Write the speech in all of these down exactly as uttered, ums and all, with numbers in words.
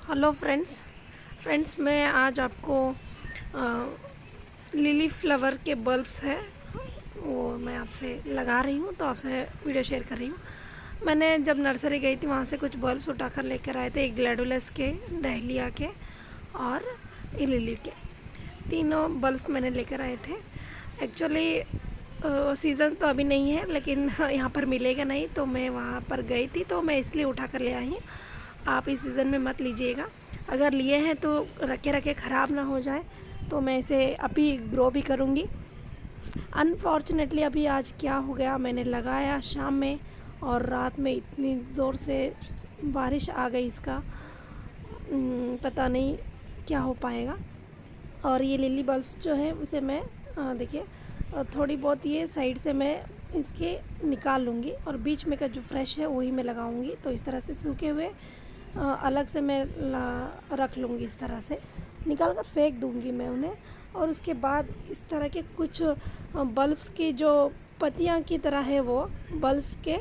Hello friends friends मैं आज आपको आ, लिली फ्लावर के बल्ब्स हैं वो मैं आपसे लगा रही हूँ, तो आपसे वीडियो शेयर कर रही हूँ। मैंने जब नर्सरी गई थी वहाँ से कुछ बल्ब्स उठाकर लेकर आए थे, एक ग्लैडुलस के, डहलिया के और ये लिली के। तीनों बल्ब्स मैंने लेकर आए थे। एक्चुअली सीज़न तो अभी नहीं है, लेकिन यहाँ पर मिलेगा नहीं, तो मैं वहाँ पर गई थी तो मैं इसलिए उठा कर ले आई हूँ। आप इस सीज़न में मत लीजिएगा, अगर लिए हैं तो रखे रखे ख़राब ना हो जाए। तो मैं इसे अभी ग्रो भी करूँगी। अनफॉर्चुनेटली अभी आज क्या हो गया, मैंने लगाया शाम में और रात में इतनी ज़ोर से बारिश आ गई, इसका पता नहीं क्या हो पाएगा। और ये लिली बल्ब्स जो है उसे मैं देखिए थोड़ी बहुत ये साइड से मैं इसके निकाल लूँगी और बीच में का जो फ्रेश है वही मैं लगाऊंगी। तो इस तरह से सूखे हुए अलग से मैं रख लूँगी, इस तरह से निकाल कर फेंक दूँगी मैं उन्हें। और उसके बाद इस तरह के कुछ बल्ब्स की जो पत्तियाँ की तरह है, वो बल्ब्स के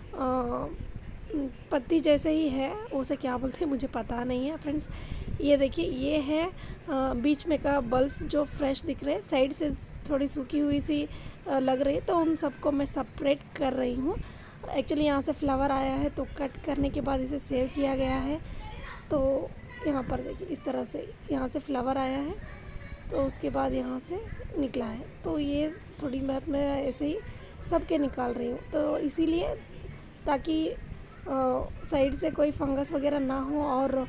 पत्ती जैसे ही है, उसे क्या बोलते हैं मुझे पता नहीं है फ्रेंड्स। ये देखिए, ये है बीच में का बल्ब्स जो फ्रेश दिख रहे हैं, साइड से थोड़ी सूखी हुई सी लग रही है, तो उन सबको मैं सेपरेट कर रही हूँ। एक्चुअली यहाँ से फ्लावर आया है तो कट करने के बाद इसे सेव किया गया है। तो यहाँ पर देखिए इस तरह से यहाँ से फ्लावर आया है, तो उसके बाद यहाँ से निकला है। तो ये थोड़ी बहुत मैं ऐसे ही सब के निकाल रही हूँ, तो इसीलिए ताकि साइड से कोई फंगस वगैरह ना हो। और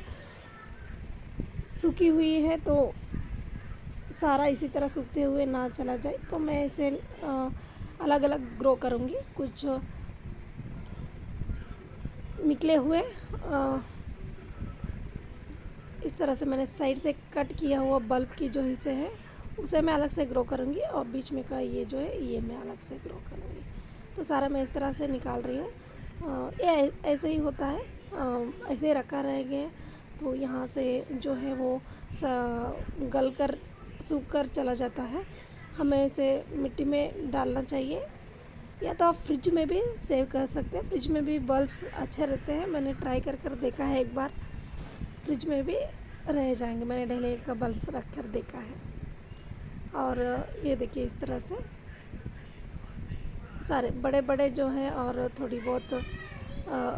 सूखी हुई है तो सारा इसी तरह सूखते हुए ना चला जाए, तो मैं इसे अलग अलग ग्रो करूँगी। कुछ निकले हुए आ, इस तरह से मैंने साइड से कट किया हुआ बल्ब की जो हिस्से हैं उसे मैं अलग से ग्रो करूँगी, और बीच में का ये जो है ये मैं अलग से ग्रो करूँगी। तो सारा मैं इस तरह से निकाल रही हूँ। ये ऐसे ही होता है, आ, ऐसे ही रखा रहेगा तो यहाँ से जो है वो गल कर सूख कर चला जाता है। हमें इसे मिट्टी में डालना चाहिए, या तो आप फ्रिज में भी सेव कर सकते हैं। फ्रिज में भी बल्ब्स अच्छे रहते हैं, मैंने ट्राई कर कर देखा है एक बार, फ्रिज में भी रह जाएंगे। मैंने डहलिया का बल्ब्स रख कर देखा है। और ये देखिए इस तरह से सारे बड़े बड़े जो है, और थोड़ी बहुत आ,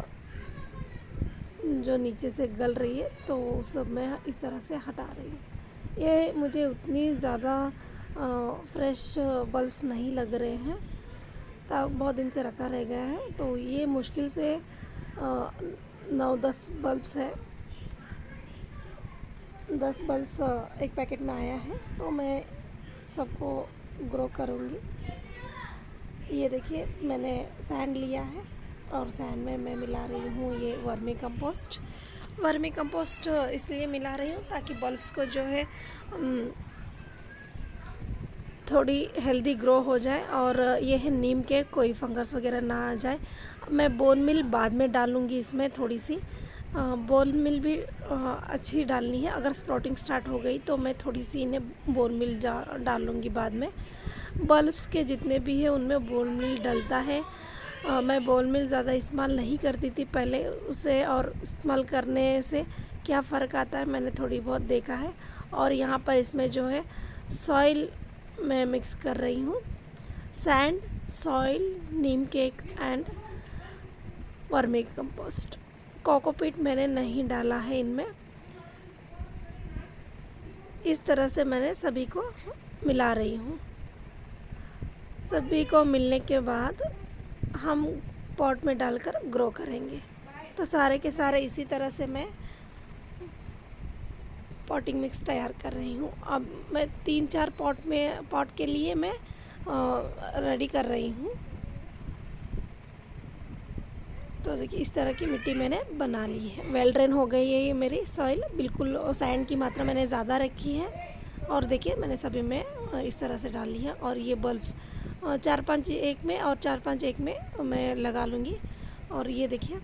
जो नीचे से गल रही है तो सब मैं इस तरह से हटा रही हूँ। ये मुझे उतनी ज़्यादा फ्रेश बल्ब्स नहीं लग रहे हैं, तब बहुत दिन से रखा रह गया है। तो ये मुश्किल से नौ दस बल्ब्स है, दस बल्ब्स एक पैकेट में आया है, तो मैं सबको ग्रो करूँगी। ये देखिए मैंने सैंड लिया है और सैंड में मैं मिला रही हूँ ये वर्मी कंपोस्ट। वर्मी कंपोस्ट इसलिए मिला रही हूँ ताकि बल्ब्स को जो है थोड़ी हेल्दी ग्रो हो जाए। और ये है नीम के, कोई फंगस वगैरह ना आ जाए। मैं बोन मिल बाद में डालूँगी इसमें, थोड़ी सी बोन मिल भी अच्छी डालनी है। अगर स्प्राउटिंग स्टार्ट हो गई तो मैं थोड़ी सी इन्हें बोन मिल डाल लूँगी बाद में। बल्ब्स के जितने भी है उनमें बोन मिल डलता है। आ, मैं बोन मिल ज़्यादा इस्तेमाल नहीं करती थी पहले, उसे और इस्तेमाल करने से क्या फ़र्क आता है मैंने थोड़ी बहुत देखा है। और यहाँ पर इसमें जो है सॉइल मैं मिक्स कर रही हूँ, sand, soil, neem cake and vermi compost. Cocopeat मैंने नहीं डाला है इनमें। इस तरह से मैंने सभी को मिला रही हूँ। सभी को मिलने के बाद हम पॉट में डालकर ग्रो करेंगे। तो सारे के सारे इसी तरह से मैं पॉटिंग मिक्स तैयार कर रही हूँ। अब मैं तीन चार पॉट में पॉट के लिए मैं रेडी कर रही हूँ। तो देखिए इस तरह की मिट्टी मैंने बना ली है, वेल ड्रेन हो गई है ये मेरी सॉइल बिल्कुल। सैंड की मात्रा मैंने ज़्यादा रखी है। और देखिए मैंने सभी में इस तरह से डाल ली है। और ये बल्ब्स चार पांच एक में और चार पांच एक में मैं लगा लूँगी। और ये देखिए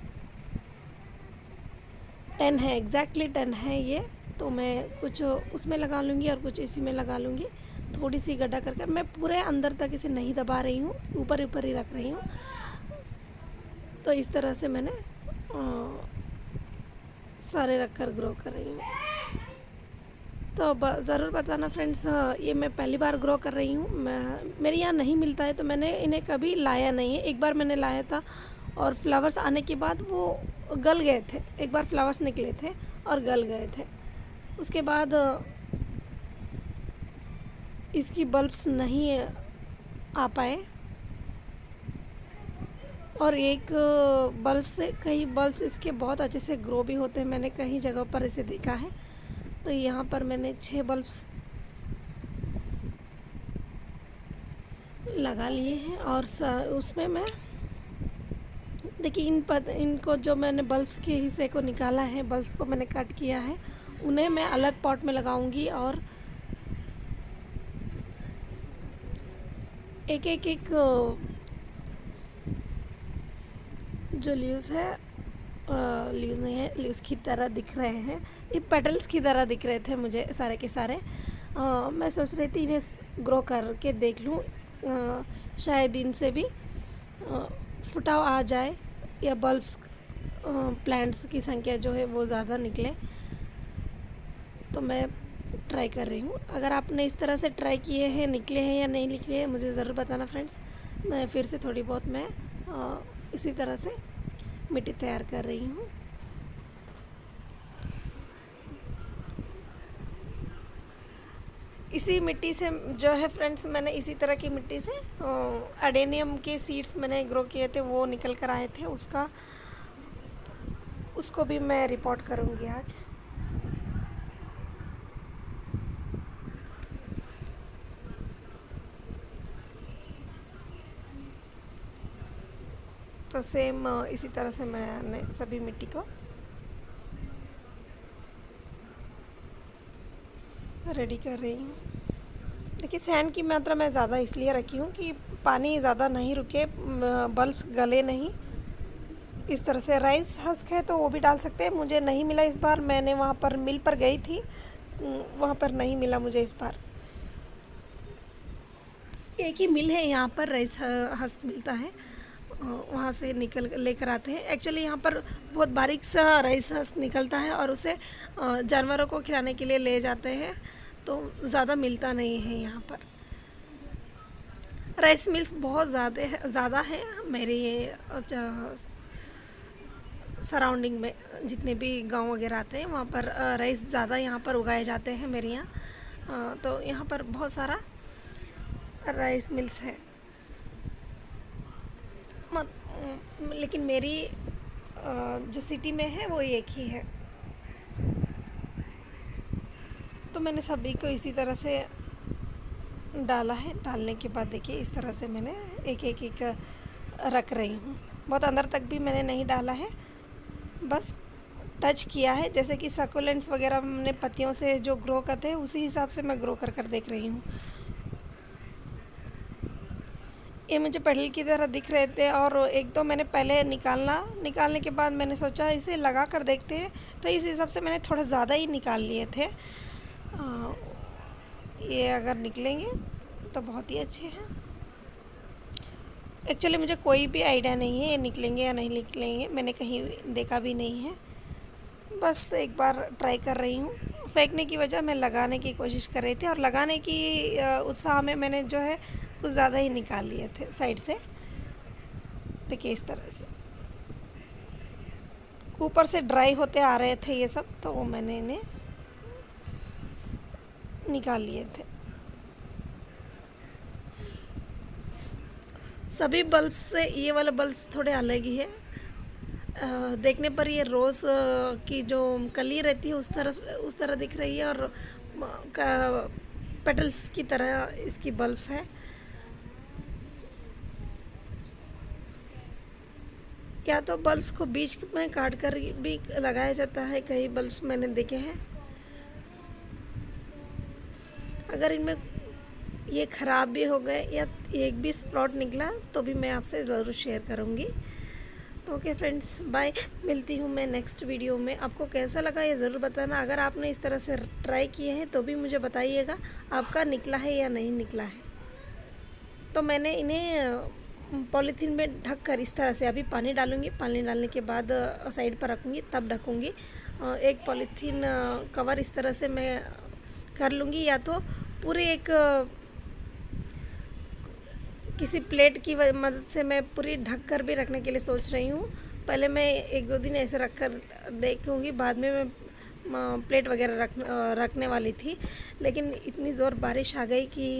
टेन है, एग्जैक्टली टेन है ये, तो मैं कुछ उसमें लगा लूँगी और कुछ इसी में लगा लूँगी। थोड़ी सी गड्ढा कर कर मैं पूरे अंदर तक इसे नहीं दबा रही हूँ, ऊपर ऊपर ही रख रही हूँ। तो इस तरह से मैंने सारे रखकर ग्रो कर रही हूँ। तो ज़रूर बताना फ्रेंड्स, ये मैं पहली बार ग्रो कर रही हूँ। मैं मेरे यहाँ नहीं मिलता है तो मैंने इन्हें कभी लाया नहीं है। एक बार मैंने लाया था और फ्लावर्स आने के बाद वो गल गए थे। एक बार फ्लावर्स निकले थे और गल गए थे। उसके बाद इसकी बल्ब्स नहीं आ पाए और एक बल्ब से कई बल्ब्स इसके बहुत अच्छे से ग्रो भी होते हैं। मैंने कई जगह पर इसे देखा है। तो यहाँ पर मैंने छः बल्ब्स लगा लिए हैं और उसमें मैं देखिए इन पद इनको जो मैंने बल्ब्स के हिस्से को निकाला है, बल्ब्स को मैंने कट किया है, उन्हें मैं अलग पॉट में लगाऊंगी और एक एक एक जो लीव्स है, लीव्स नहीं है, लीव्स की तरह दिख रहे हैं, ये पेटल्स की तरह दिख रहे थे मुझे सारे के सारे। आ, मैं सोच रही थी इन्हें ग्रो करके देख लूँ, शायद इनसे भी फुटाव आ जाए या बल्ब्स प्लांट्स की संख्या जो है वो ज़्यादा निकले। तो मैं ट्राई कर रही हूँ। अगर आपने इस तरह से ट्राई किए हैं, निकले हैं या नहीं निकले हैं, मुझे ज़रूर बताना फ्रेंड्स। मैं फिर से थोड़ी बहुत मैं आ, इसी तरह से मिट्टी तैयार कर रही हूँ। इसी मिट्टी से जो है फ्रेंड्स, मैंने इसी तरह की मिट्टी से अडेनियम के सीड्स मैंने ग्रो किए थे, वो निकल कर आए थे। उसका उसको भी मैं रिपोर्ट करूँगी आज। तो सेम इसी तरह से मैंने सभी मिट्टी को रेडी कर रही हूँ। देखिए सैंड की मात्रा मैं ज़्यादा इसलिए रखी हूँ कि पानी ज़्यादा नहीं रुके, बल्ब्स गले नहीं। इस तरह से राइस हस्क है तो वो भी डाल सकते हैं। मुझे नहीं मिला इस बार, मैंने वहाँ पर मिल पर गई थी, वहाँ पर नहीं मिला मुझे इस बार। एक ही मिल है यहाँ पर, राइस हस्क मिलता है, वहाँ से निकल लेकर आते हैं। एक्चुअली यहाँ पर बहुत बारीक सा राइस हस्क निकलता है और उसे जानवरों को खिलाने के लिए ले जाते हैं, तो ज़्यादा मिलता नहीं है यहाँ पर। राइस मिल्स बहुत ज़्यादा है ज़्यादा है मेरे ये सराउंडिंग में। जितने भी गांव वगैरह आते हैं वहाँ पर राइस ज़्यादा यहाँ पर उगाए जाते हैं मेरे यहाँ। तो यहाँ पर बहुत सारा राइस मिल्स है, लेकिन मेरी जो सिटी में है वो एक ही है। तो मैंने सभी को इसी तरह से डाला है। डालने के बाद देखिए इस तरह से मैंने एक एक एक रख रही हूँ। बहुत अंदर तक भी मैंने नहीं डाला है, बस टच किया है। जैसे कि सकुलेंट्स वगैरह हमने पत्तियों से जो ग्रो करते हैं उसी हिसाब से मैं ग्रो कर कर देख रही हूँ। ये मुझे पेडल की तरह दिख रहे थे और एक दो मैंने पहले निकालना निकालने के बाद मैंने सोचा इसे लगा कर देखते हैं, तो इस हिसाब से मैंने थोड़ा ज़्यादा ही निकाल लिए थे। आ, ये अगर निकलेंगे तो बहुत ही अच्छे हैं। एक्चुअली मुझे कोई भी आइडिया नहीं है ये निकलेंगे या नहीं निकलेंगे, मैंने कहीं देखा भी नहीं है, बस एक बार ट्राई कर रही हूँ। फेंकने की वजह मैं लगाने की कोशिश कर रही थी और लगाने की उत्साह में मैंने जो है कुछ ज़्यादा ही निकाल लिए थे साइड से। देखिए इस तरह से ऊपर से ड्राई होते आ रहे थे ये सब, तो वो मैंने इन्हें निकाल लिए थे। सभी बल्ब से ये वाला बल्ब थोड़े अलग ही है। आ, देखने पर ये रोज़ की जो कली रहती है उस तरफ उस तरह दिख रही है और का पेटल्स की तरह इसकी बल्ब्स है। या तो बल्ब्स को बीच में काट कर भी लगाया जाता है, कई बल्ब्स मैंने देखे हैं। अगर इनमें ये ख़राब भी हो गए या एक भी स्प्रॉट निकला तो भी मैं आपसे ज़रूर शेयर करूँगी। तो ओके फ्रेंड्स, बाय। मिलती हूँ मैं नेक्स्ट वीडियो में। आपको कैसा लगा ये ज़रूर बताना। अगर आपने इस तरह से ट्राई किए हैं तो भी मुझे बताइएगा आपका निकला है या नहीं निकला है। तो मैंने इन्हें पॉलीथीन में ढक कर इस तरह से अभी पानी डालूँगी, पानी डालने के बाद साइड पर रखूँगी, तब ढकूँगी। एक पॉलीथीन कवर इस तरह से मैं कर लूँगी, या तो पूरे एक किसी प्लेट की मदद से मैं पूरी ढक कर भी रखने के लिए सोच रही हूँ। पहले मैं एक दो दिन ऐसे रख कर देखूँगी, बाद में मैं प्लेट वगैरह रख रखने वाली थी, लेकिन इतनी ज़ोर बारिश आ गई कि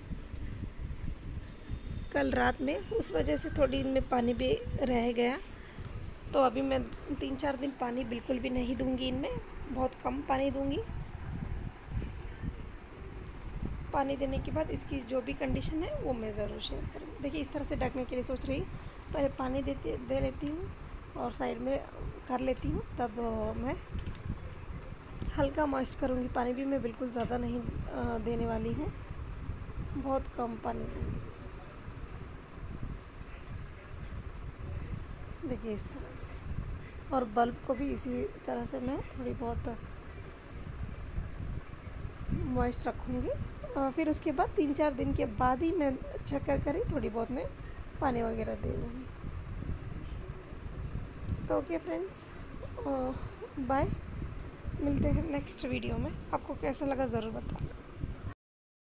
कल रात में, उस वजह से थोड़ी इनमें पानी भी रह गया। तो अभी मैं तीन चार दिन पानी बिल्कुल भी नहीं दूंगी, इनमें बहुत कम पानी दूंगी। पानी देने के बाद इसकी जो भी कंडीशन है वो मैं ज़रूर शेयर करूँगी। देखिए इस तरह से ढकने के लिए सोच रही हूँ, पहले पानी देती दे लेती हूँ और साइड में कर लेती हूँ, तब मैं हल्का मॉइस्ट करूँगी। पानी भी मैं बिल्कुल ज़्यादा नहीं देने वाली हूँ, बहुत कम पानी दूँगी। देखिए इस तरह से, और बल्ब को भी इसी तरह से मैं थोड़ी बहुत मॉइस्ट रखूँगी। और फिर उसके बाद तीन चार दिन के बाद ही मैं चेक कर कर ही थोड़ी बहुत मैं पानी वगैरह दे दूँगी। तो ओके फ्रेंड्स, बाय, मिलते हैं नेक्स्ट वीडियो में। आपको कैसा लगा ज़रूर बताना।